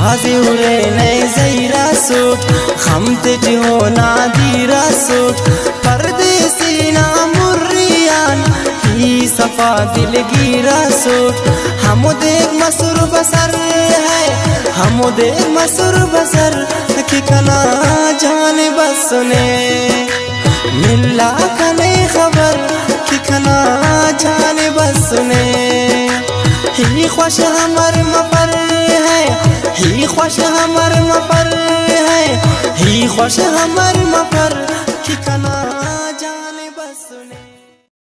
हाजी उरे नए ज़ईरा सूट खमते जो नादीरा सूट परदेसी ना मुर्रियान ही सफा दिलगीरा सूट हम देख मसूर बसर है हम देख मसूर बसर कि कना जाने बस सुने मिला कने खबर कि कना जाने बस सुने ही ख्वाश हमर मफर है ही ख्वाश हमर मफर है ही ख्वाश हमर मफर कि कना